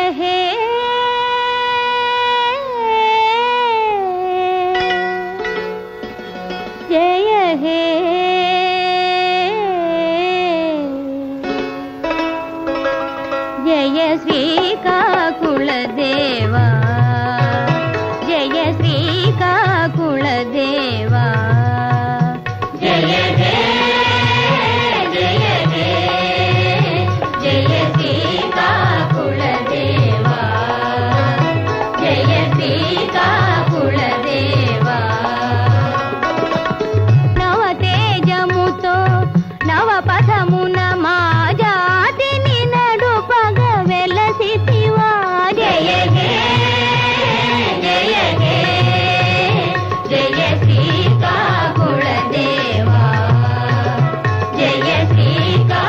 हे जय हे जय श्रीकाकुलदेवा जय श्रीकाकुलदेवा जय हे जय हे जय श्रीकाकुलदेवा जय श्रीकाकुलदेवा नव तेजमुतो नव पथमुन मा जातिनि नडुपग वेलसितिवा जय हे जय हे जय श्रीकाकुलदेवा जय श्रीका